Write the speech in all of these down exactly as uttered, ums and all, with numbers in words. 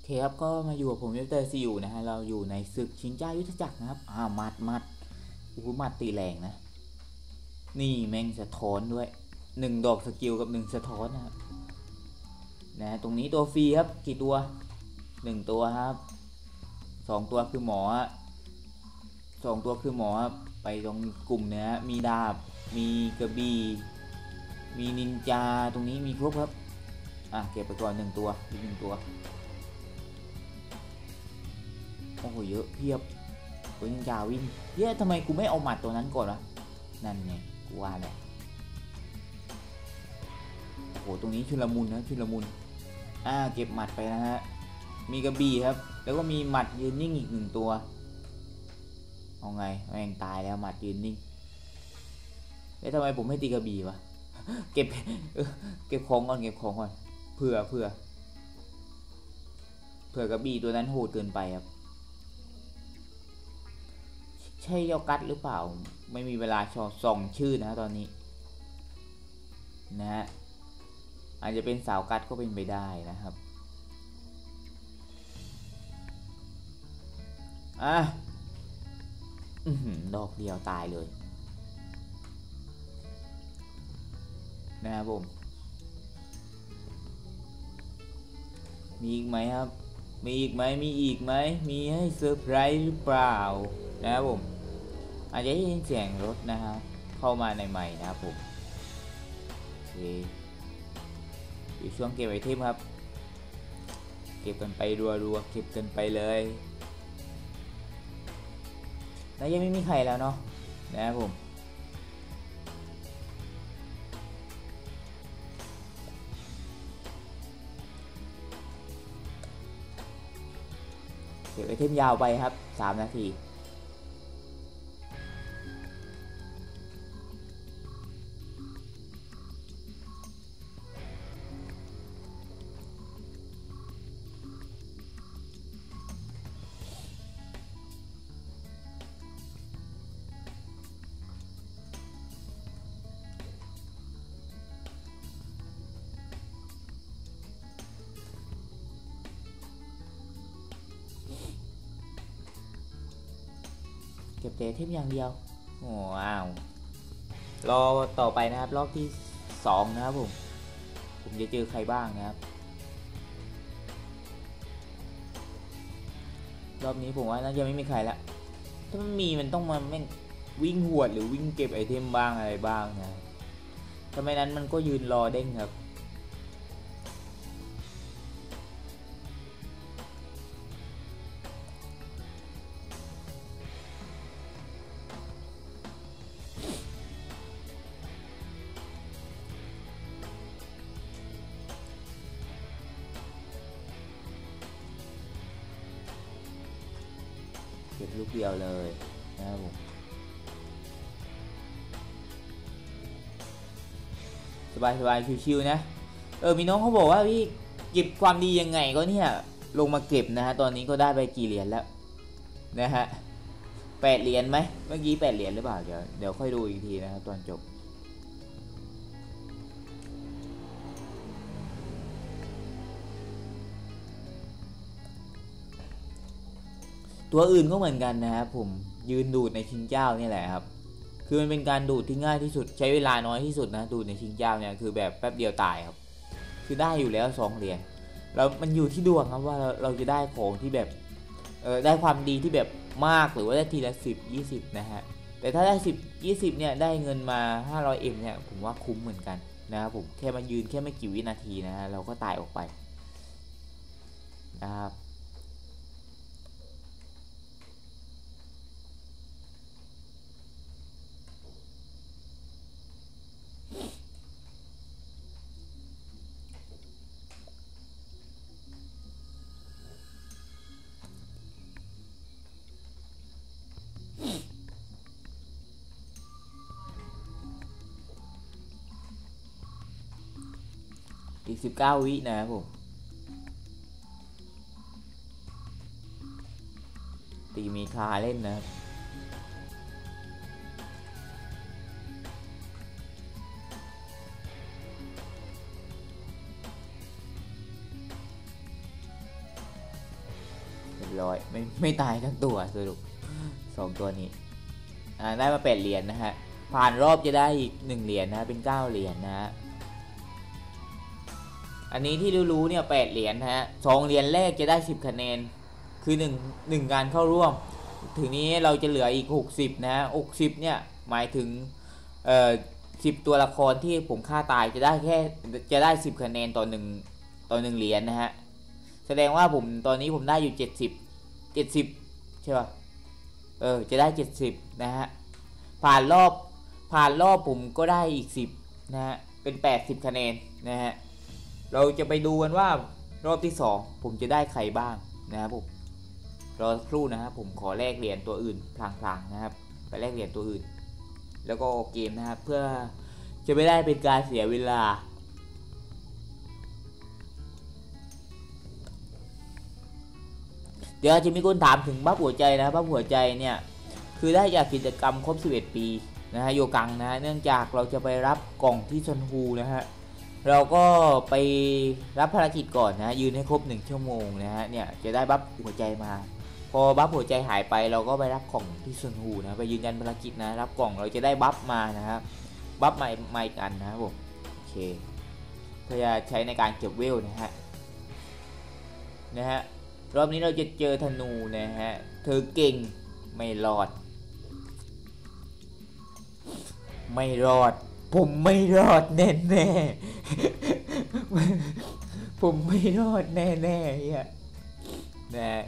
เคครับก็มาอยู่กับผมยูเตอร์ซีอยู่นะฮะเราอยู่ในศึกชิงเจ้ายุทธจักรนะครับอ่ามัดมัดโอ้โหมัดตีแรงนะนี่แม่งสะท้อนด้วยหนึ่งดอกสกิลกับหนึ่งสะท้อนนะครับนะตรงนี้ตัวฟรีครับกี่ตัวหนึ่งตัวครับสองตัวคือหมอสองตัวคือหมอไปตรงกลุ่มเนี้ยมีดาบมีกระบี่มีนินจาตรงนี้มีครบครับอ่ะเก็บไปก่อนหนึ่งตัวอีกหนึ่งตัวโอ้โหเยอะเพียบตัวนินจาวิ่งเย้ทำไมกูไม่เอาหมัดตัวนั้นก่อนวะนั่นไงกูว่าแหละโอ้โหตรงนี้ชุลมุนนะชุลมุนอ่าเก็บหมัดไปนะฮะมีกระบี่ครับแล้วก็มีหมัดยืนนิ่งอีกหนึ่งตัวเอาไงแม่งตายแล้วหมัดยืนนิ่งแล้วทำไมผมไม่ตีกระบี่วะเก็บเก็บของก่อนเก็บของก่อนเผื่อเผื่อเผื่อกระบี่ตัวนั้นโหดเกินไปครับใช่ยอกัดหรือเปล่าไม่มีเวลาชอส่องชื่อนะตอนนี้นะฮะอาจจะเป็นสาวกัดก็เป็นไปได้นะครับอ่ะดอกเดียวตายเลยนะครับผมมีอีกไหมครับมีอีกไหมมีอีกไหมมีให้เซอร์ไพรส์หรือเปล่านะครับผมอาจจะได้ยินเสียงรถนะครับเข้ามาในใหม่นะครับผมโอเคอยู่ช่วงเก็บไอเทมครับเก็บกันไปรัวๆเก็บกันไปเลยแล้วยังไม่มีใครแล้วเนาะนะครับผมเก็บไอเทมยาวไปครับสามนาทีเก็บแต่ไอเทมอย่างเดียวว้าวรอต่อไปนะครับรอบที่สองนะครับผมผมจะเจอใครบ้างนะครับรอบนี้ผมว่าน่าจะไม่มีใครละถ้ามันมีมันต้องมาแม่งวิ่งหวดหรือวิ่งเก็บไอเทมบ้างอะไรบ้างนะถ้าไม่นั้นมันก็ยืนรอเด้งครับเก็บลูกเดียวเลยนะครับผมสบายสบายชิวๆนะเออมีน้องเขาบอกว่าพี่เก็บความดียังไงก็เนี่ยลงมาเก็บนะฮะตอนนี้ก็ได้ไปกี่เหรียญแล้วนะฮะแปดเหรียญไหมเมื่อกี้แปดเหรียญหรือเปล่าเดี๋ยวเดี๋ยวค่อยดูอีกทีนะครับตอนจบตัวอื่นก็เหมือนกันนะครับผมยืนดูดในชิงเจ้านี่แหละครับคือมันเป็นการดูดที่ง่ายที่สุดใช้เวลาน้อยที่สุดนะดูดในชิงเจ้าเนี่ยคือแบบแป๊บเดียวตายครับคือได้อยู่แล้วสองเหรียญแล้วมันอยู่ที่ดวงครับว่าเราเราจะได้ของที่แบบเออได้ความดีที่แบบมากหรือว่าได้ทีละสิบยี่สิบนะฮะแต่ถ้าได้สิบยี่สิบเนี่ยได้เงินมาห้าร้อยเอ็มเนี่ยผมว่าคุ้มเหมือนกันนะครับผมแค่มายืนแค่ไม่กี่วินาทีนะฮะเราก็ตายออกไปนะครับอีกสิบเก้าวินะครับผมตีมีคาเล่นนะครับร้อยไม่ไม่ตายทั้งตัวสรุปสองตัวนี้อ่าได้มาแปดเหรียญ นะฮะผ่านรอบจะได้อีกหนึ่งเหรียญ นะเป็นเก้าเหรียญ นะฮะอันนี้ที่รู้ๆเนี่ยแปดเหรียญ นะฮะสองเหรียญแรกจะได้สิบคะแนนคือหนึ่ง หนึ่งการเข้าร่วมถึงนี้เราจะเหลืออีกหกสิบนะฮะหกสิบเนี่ยหมายถึงเอ่อสิบตัวละครที่ผมฆ่าตายจะได้แค่จะได้สิบคะแนนต่อหนึ่งต่อหนึ่งเหรียญ นะฮะแสดงว่าผมตอนนี้ผมได้อยู่เจ็ดสิบ เจ็ดสิบใช่ป่ะเออจะได้เจ็ดสิบนะฮะผ่านรอบผ่านรอบผมก็ได้อีกสิบนะฮะเป็นแปดสิบคะแนนนะฮะเราจะไปดูกันว่ารอบที่สองผมจะได้ใครบ้างนะครับผมรอสักครู่นะครับผมขอแลกเหรียญตัวอื่นพลางๆนะครับไปแลกเหรียญตัวอื่นแล้วก็เกมนะครับเพื่อจะไม่ได้เป็นการเสียเวลาเดี๋ยวจะมีคนถามถึงบัฟหัวใจนะบัฟหัวใจเนี่ยคือได้จากกิจกรรมครบสิบเอ็ดปีนะฮะโยกังนะฮะเนื่องจากเราจะไปรับกล่องที่ซอนฮูนะฮะเราก็ไปรับภารกิจก่อนนะยืนให้ครบหนึ่งชั่วโมงนะฮะเนี่ยจะได้บัฟหัวใจมาพอบัฟหัวใจหายไปเราก็ไปรับกล่องที่ซอนฮูนะไปยืนยันภารกิจนะรับกล่องเราจะได้บัฟมานะครับบัฟใหม่ใหม่กันนะครับผมโอเคเพื่อจะใช้ในการเก็บเวลนะฮะนะฮะรอบนี้เราจะเจอธนูนะฮะเธอเก่งไม่รอดไม่รอดผมไม่รอดแน่แน่ผมไม่รอดแน่แน่เฮียนะ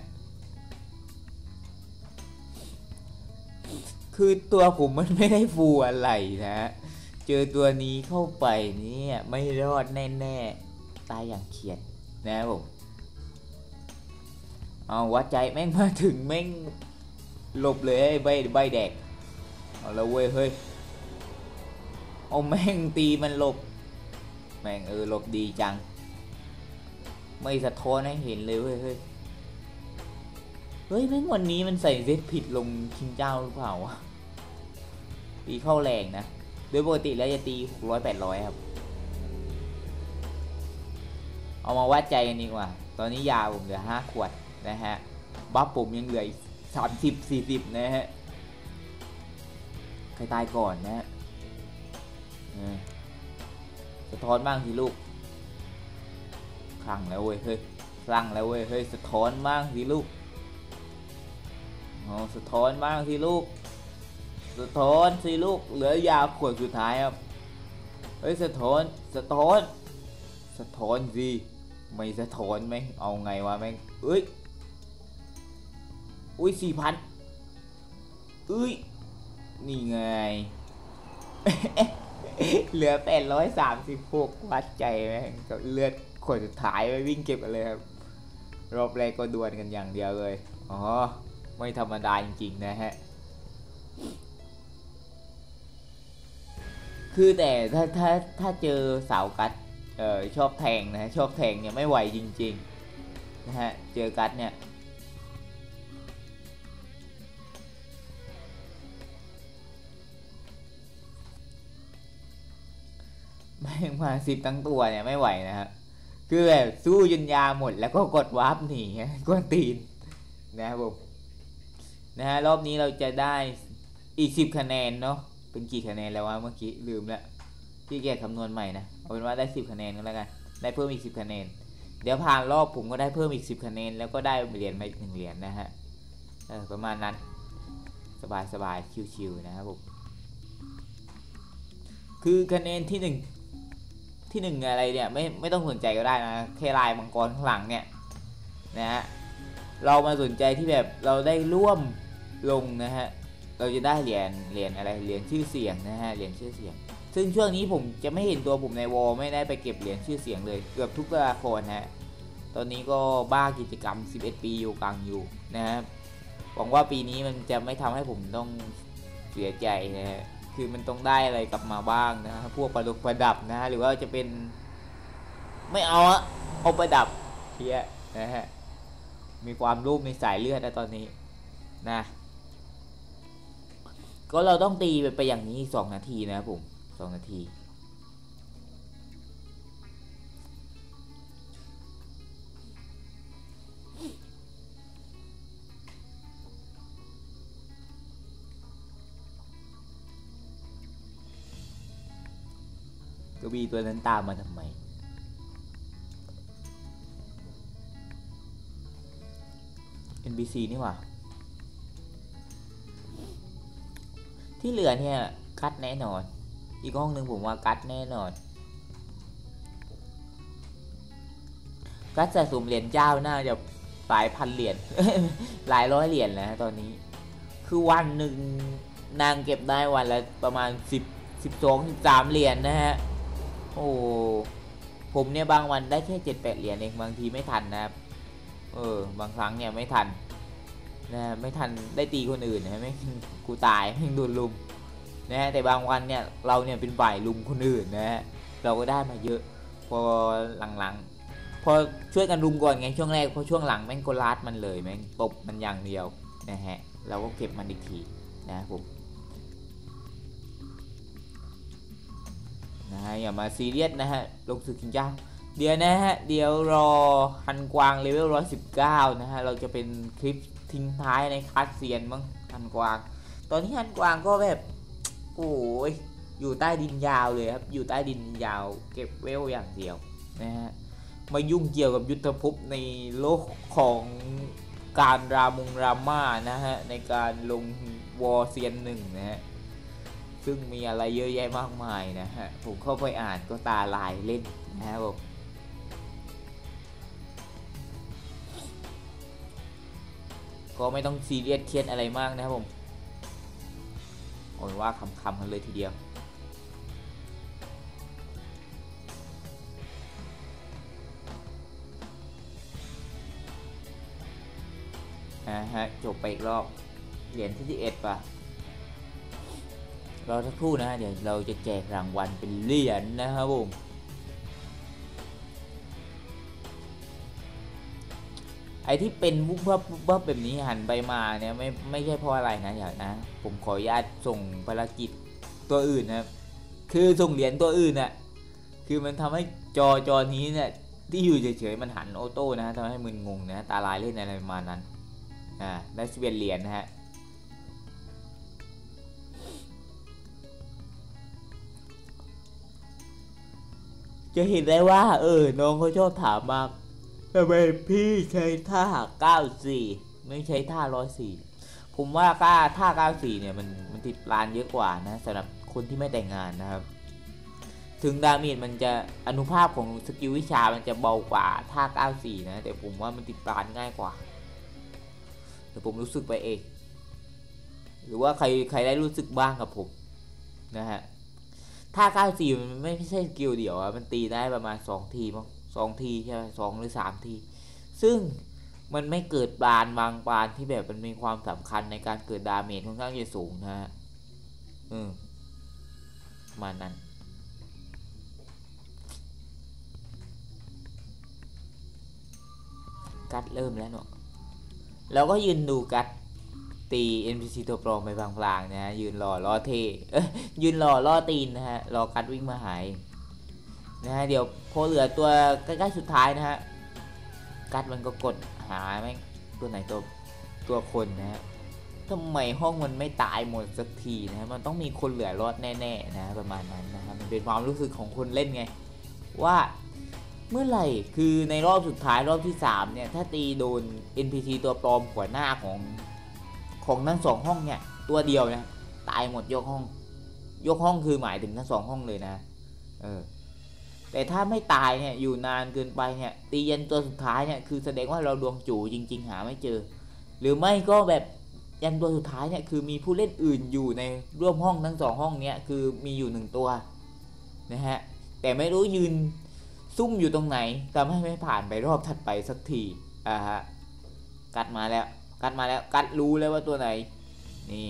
คือตัวผมมันไม่ได้ฟูอะไรนะเจอตัวนี้เข้าไปเนี่ยไม่รอดแน่แน่ตายอย่างเขียดนะผมเอาวัดใจแม่งมาถึงแม่งหลบเลยใบใบแดกเอาละเว้ยเฮ้ยเอาแม่งตีมันหลบแม่งเออหลบดีจังไม่สะท้อนให้เห็นเลยเว้ยเฮ้ยเฮ้ยแม่งวันนี้มันใส่เซตผิดลงชิงเจ้าหรือเปล่าวะตีเข้าแรงนะโดยปกติแล้วจะตีหกร้อยแปดร้อยครับเอามาวัดใจกันดีกว่าตอนนี้ยาผมเหลือห้าขวดนะฮะบัฟผมยังเหลืออีกสามสิบสี่สิบนะฮะใครตายก่อนนะฮะสะท้อนบ้างสิลูกคลั่งแล้วเว้ยเฮ้ยคลั่งแล้วเว้ยเฮ้ยสะท้อนบ้างสิลูกอ๋อสะท้อนบ้างสิลูกสะท้อนสิลูกเหลือยาขวดสุดท้ายครับเฮ้ยสะท้อนสะท้อนสะท้อนสิไม่สะท้อนไหมเอาไงวะแม่งเอ้ยอุ้ยสี่พันเอ้ยนี่ไง เหลือแปดร้อยสามสิบหกวัดใจแม่งกับเลือดขวดสุดท้ายไปวิ่งเก็บกันเลยครับรอบแรกก็ดวลกันอย่างเดียวเลยอ๋อไม่ธรรมดาจริงๆนะฮะคือแต่ถ้าถ้าถ้าเจอสาวกัดเอ่อชอบแทงนะชอบแทงเนี่ยไม่ไหวจริงๆนะฮะเจอกัดเนี่ยแม่งมาสิบทั้งตัวเนี่ยไม่ไหวนะครับคือแบบสู้จนยาหมดแล้วก็กดวาร์ปหนีกวนตีนนะครับผมนะฮะรอบนี้เราจะได้อีกสิบคะแนนเนาะเป็นกี่คะแนนแล้ววะเมื่อกี้ลืมแล้วที่แกคำนวณใหม่นะเอาเป็นว่าได้สิบคะแนนก็แล้วกันได้เพิ่มอีกสิบคะแนนเดี๋ยวผ่านรอบผมก็ได้เพิ่มอีกสิบคะแนนแล้วก็ได้เหรียญมาอีกหนึ่งเหรียญนะฮะเออประมาณนั้นสบายสบายชิวๆนะครับผมคือคะแนนที่หนึ่งที่หนึ่งอะไรเนี่ยไม่ไม่ต้องสนใจก็ได้นะแค่ลายมังกรข้างหลังเนี่ยนะฮะเรามาสนใจที่แบบเราได้ร่วมลงนะฮะเราจะได้เหรียญเหรียญอะไรเหรียญชื่อเสียงนะฮะเหรียญชื่อเสียงซึ่งช่วงนี้ผมจะไม่เห็นตัวผมในวอลไม่ได้ไปเก็บเหรียญชื่อเสียงเลยเกือบทุกตัวละครฮะตอนนี้ก็บ้ากิจกรรมสิบเอ็ดปีอยู่กลางอยู่นะฮะหวังว่าปีนี้มันจะไม่ทำให้ผมต้องเสียใจนะฮะคือมันต้องได้อะไรกลับมาบ้างนะพวกประดับประดับนะหรือว่าจะเป็นไม่เอาอะเอาประดับเพี้ยนะฮะมีความรูปในสายเลือดนะตอนนี้นะก็เราต้องตีไปไปอย่างนี้สองนาทีนะครับผมสองนาทีบีตัวนั้นตามมาทำไมเอ็น บี ซี นี่หว่าที่เหลือเนี่ยกัดแน่นอนอีกห้องหนึ่งผมว่ากัดแน่นอนกัดสะสมเหรียญเจ้าน่าจะหลายพันเหรียญ หลายร้อยเหรียญแล้วตอนนี้คือวันหนึ่งนางเก็บได้วันละประมาณสิบ สิบสอง สิบสามเหรียญ นะฮะโอ้ผมเนี่ยบางวันได้แค่ เจ็ดแปด เหรียญเองบางทีไม่ทันนะครับเออบางครั้งเนี่ยไม่ทันนะไม่ทันได้ตีคนอื่นนะไม่กูตายไม่โดนลุมนะฮะแต่บางวันเนี่ยเราเนี่ยเป็นฝ่ายลุมคนอื่นนะฮะเราก็ได้มาเยอะพอหลังๆพอช่วยกันลุมก่อนไงช่วงแรกพอช่วงหลังแม่งก็ลัดมันเลยแม่งตบมันอย่างเดียวนะฮะเราก็เก็บมันอีกทีนะผมนะฮะอย่ามาซีเรียสนะฮะลงศึกชิงเจ้าเดี๋ยวนะฮะเดี๋ยวรอฮันกวางเลเวลหนึ่งร้อยสิบเก้านะฮะเราจะเป็นคลิปทิ้งท้ายในคัสเซียนมั้งฮันกวางตอนนี้ฮันกวางก็แบบโอ้ยอยู่ใต้ดินยาวเลยครับอยู่ใต้ดินยาวเก็บเวลอย่างเดียวนะฮะมายุ่งเกี่ยวกับยุทธภพในโลกของการรามงราม่านะฮะในการลงวอร์เซียนหนึ่งนะฮะซึ่งมีอะไรเยอะแยะมากมายนะฮะผมเข้าไปอ่านก็ตาลายเล่นนะครับผมก็ไม่ต้องซีเรียสเครียดอะไรมากนะครับผมเอาว่าคำๆกันเลยทีเดียวนะฮะจบไปอีกรอบเหรียญที่สิบเอ็ดป่ะรอสักครู่นะเดี๋ยวเราจะแจกรางวัลเป็นเหรียญนะครับผมไอที่เป็นบุบบับบุบบับแบบนี้หันไปมาเนี่ยไม่ไม่ใช่เพราะอะไรนะอย่างนะผมขออนุญาตส่งภารกิจตัวอื่นนะครับคือส่งเหรียญตัวอื่นน่ะคือมันทำให้จอจอนี้เนี่ยที่อยู่เฉยๆมันหันออโต้นะทำให้มึนงงนะตาลายเล่นอะไรประมาณนั้นอ่าได้สิบเอ็ดเหรียญนะฮะจะเห็นได้ว่าเออน้องเขาชอบถามมากทำไมพี่ใช้ท่าเก้าสิบสี่ไม่ใช้ท่าหนึ่งร้อยสี่ผมว่าท่าท่าเก้าสิบสี่เนี่ยมันมันติดลานเยอะกว่านะสำหรับคนที่ไม่แต่งงานนะครับถึงดาเมจมันจะอนุภาพของสกิลวิชามันจะเบากว่าท่าเก้าสิบสี่นะแต่ผมว่ามันติดลานง่ายกว่าแต่ผมรู้สึกไปเองหรือว่าใครใครได้รู้สึกบ้างกับผมนะฮะท่าเก้าสิบสี่มันไม่ใช่สกิลเดียวอะมันตีได้ประมาณสองทีมั้งสองทีใช่ไหมสองหรือสามทีซึ่งมันไม่เกิดบานบางบานที่แบบมันมีความสำคัญในการเกิดดาเมจค่อนข้างจะสูงนะฮะอืมมานั้นกัดเริ่มแล้วเนาะเราก็ยืนดูกัดตี เอ็น พี ซี ตัวปลอมไปพลางๆนะฮะยืนรอรอเทเอ้ยยืนรอรอตีนนะฮะรอกัดวิ่งมาหายนะฮะเดี๋ยวพอเหลือตัวใกล้ๆสุดท้ายนะฮะกัดมันก็กดหาแม่งตัวไหนตัวตัวคนนะฮะทำไมห้องมันไม่ตายหมดสักทีนะฮะมันต้องมีคนเหลือรอดแน่ๆนะประมาณนั้นนะครับมันเป็นความรู้สึกของคนเล่นไงว่าเมื่อไหร่คือในรอบสุดท้ายรอบที่สามเนี่ยถ้าตีโดน เอ็น พี ซี ตัวปลอมหัวหน้าของของทั้งสองห้องเนี่ยตัวเดียวนะตายหมดยกห้องยกห้องคือหมายถึงทั้งสองห้องเลยนะเออแต่ถ้าไม่ตายเนี่ยอยู่นานเกินไปเนี่ยตียันตัวสุดท้ายเนี่ยคือแสดงว่าเราดวงจู่จริงๆหาไม่เจอหรือไม่ก็แบบยันตัวสุดท้ายเนี่ยคือมีผู้เล่นอื่นอยู่ในร่วมห้องทั้งสองห้องเนี่ยคือมีอยู่หนึ่งตัวนะฮะแต่ไม่รู้ยืนซุ่มอยู่ตรงไหนทำให้ไม่ผ่านไปรอบถัดไปสักทีอ่าฮะกัดมาแล้วกัดมาแล้วกัดรู้แล้วว่าตัวไหนนี่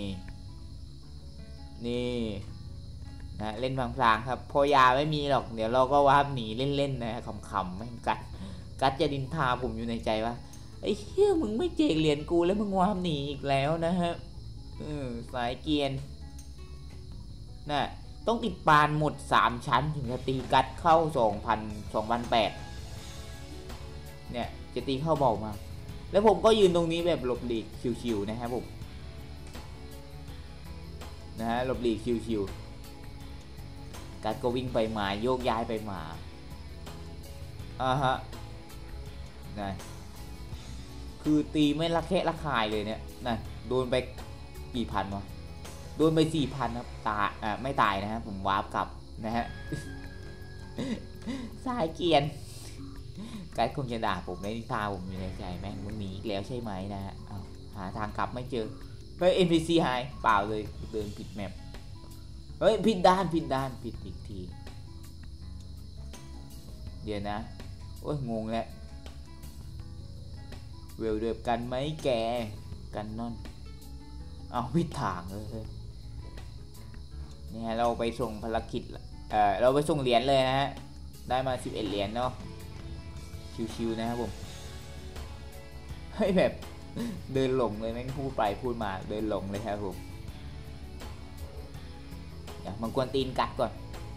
นี่นะเล่นพลางๆครับพอยาไม่มีหรอกเดี๋ยวเราก็วาบหนีเล่นๆนะขำๆไม่กัดกัดจะดินทาผมอยู่ในใจว่าไอ้เหี้ยมึงไม่เจกเหรียญกูแล้วมึงวาบหนีอีกแล้วนะฮะอือสายเกียนน่ะต้องติดปานหมดสามชั้นถึงจะตีกัดเข้า สองพัน สองพันแปดร้อย เนี่ยจะตีเข้าเบามาแล้วผมก็ยืนตรงนี้แบบหลบหลีกชิวๆนะครับผมนะฮะหลบหลีกชิวๆการก็วิ่งไปมาโยกย้ายไปมาอ่าฮะนะคือตีไม่ละแคะละคายเลยเนี่ยนะโดนไปกี่พันวะโดนไปสี่พันครับตายอ่าไม่ตายนะฮะผมวาร์ปกลับนะฮะ สายเกียนไกด์คงจะด่าผมในนิทาผมอยู่ในใจแม่งมึงหนีอีกแล้วใช่ไหมนะฮะหาทางกลับไม่เจอเฮ้ย เอ็น พี ซี หายเปล่าเลยเดินผิดแมปเฮ้ยผิดด้านผิดด้านผิดอีกทีเดี๋ยวนะโอ้ยงงแล้วเวลเดียวกันไหมแกกันนอนเอาผิดทางเลยนี่ฮะเราไปส่งภารกิจเออเราไปส่งเหรียญเลยนะฮะได้มาสิบเอ็ดเหรียญเนาะชิวๆนะครับผมให้แบบเดินหลงเลยแม่งพูดไปพูดมาเดินหลงเลยครับผมอย่ามังกรตีนกัดก่อน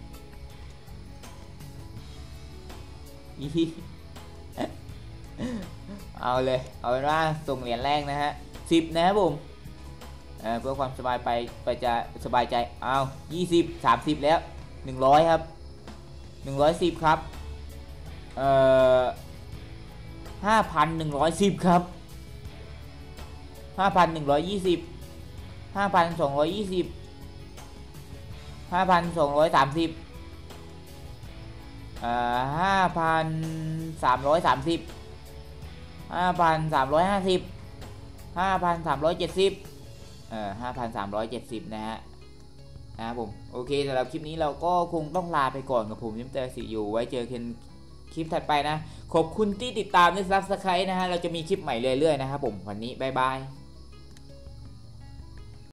เอาเลยเอาเป็นว่าส่งเหรียญแรกนะฮะสิบนะครับผมเพื่อความสบายไปไปจะสบายใจเอายี่สิบสามสิบแล้วหนึ่งร้อยครับหนึ่งร้อยสิบครับเอ่อห้าพันหนึ่งร้อยสิบครับห้าพันหนึ่งร้อยยี่สิบห้าพันสองร้อยยี่สิบห้าพันสองร้อยสามสิบเอ่อห้าพันสามร้อยสามสิบห้าพันสามร้อยห้าสิบห้าพันสามร้อยเจ็ดสิบเอ่อห้าพันสามร้อยเจ็ดสิบนะฮะนะครับผมโอเคสำหรับคลิปนี้เราก็คงต้องลาไปก่อนกับผมยิ้มเตอร์สิอยู่ไว้เจอกันคลิปถัดไปนะขอบคุณที่ติดตามและซับสไครต์นะฮะเราจะมีคลิปใหม่เรื่อยๆนะครับผมวันนี้บ๊ายบาย